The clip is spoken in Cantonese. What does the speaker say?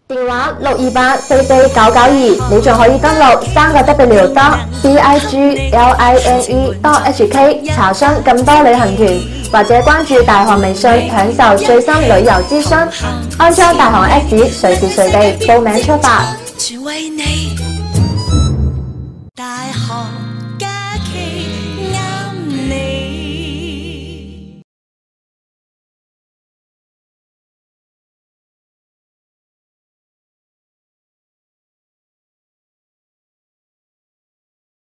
電話628449992，你仲可以登錄3個W.bigline.hk 查詢更多旅行團，或者關注大韓微信享受最新旅遊資訊，安裝大韓 Apps，隨時隨地報名出發。